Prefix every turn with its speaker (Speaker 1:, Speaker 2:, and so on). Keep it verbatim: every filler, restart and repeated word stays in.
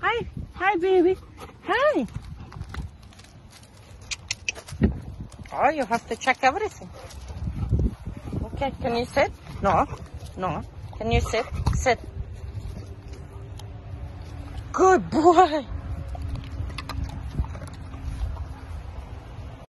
Speaker 1: Hi. Hi, baby. Hi. Oh, you have to check everything. Okay, can you sit? No. No. Can you sit? Sit. Good boy.